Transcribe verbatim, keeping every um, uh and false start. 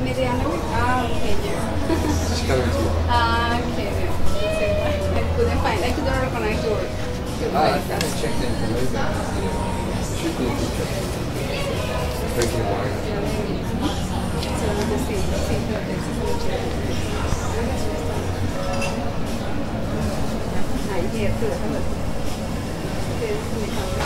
Medianamente. Ah, okay, yeah. She's coming to you. Ah, okay, yeah. I couldn't find, I couldn't recognize your, your Ah, I voice. kind of checked in for moving. Yeah. Should be a good job. Drinking wine. Yeah, maybe. So the same, same project. Ah, here too. Here's the